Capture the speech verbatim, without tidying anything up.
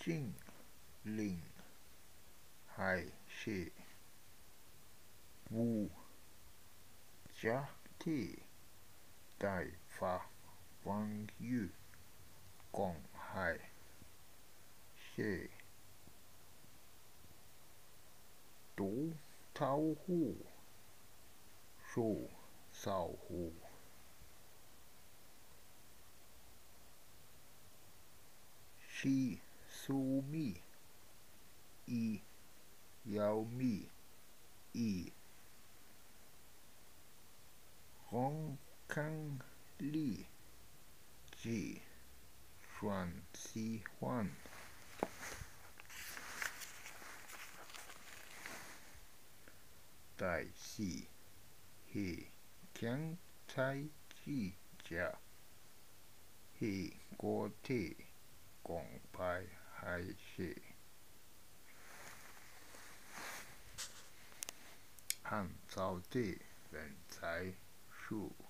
禁令还是无家庭大法官有公开是都讨户受守护是宿命以要命以公看理之算喜欢但是是强才之家是国体公派还是汉朝的人才数